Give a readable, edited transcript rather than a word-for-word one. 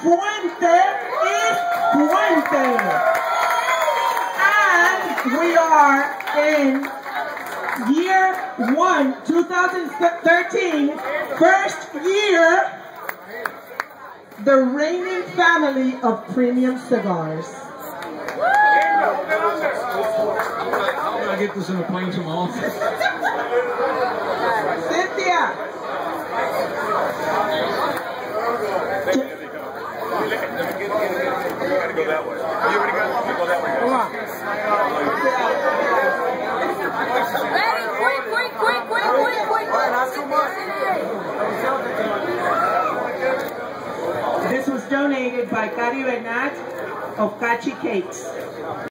Fuente is Puente. And we are in year 1, 2013, first year, the reigning family of premium cigars. How do I get this in a plane to my office? Cynthia! Go that way. You already got it? Go that way. Come on. Ready? Quick. Not too much. This was donated by Cari Bernat of Cachi Cakes.